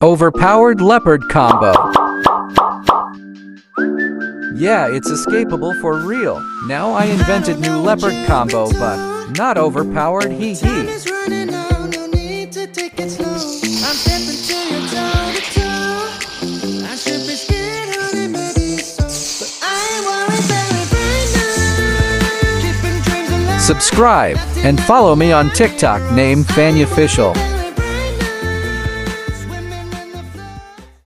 Overpowered Leopard combo. Yeah, it's escapable for real. Now I invented new Leopard combo, but not overpowered, hee hee. Subscribe and follow me on TikTok, name FannyOfficial.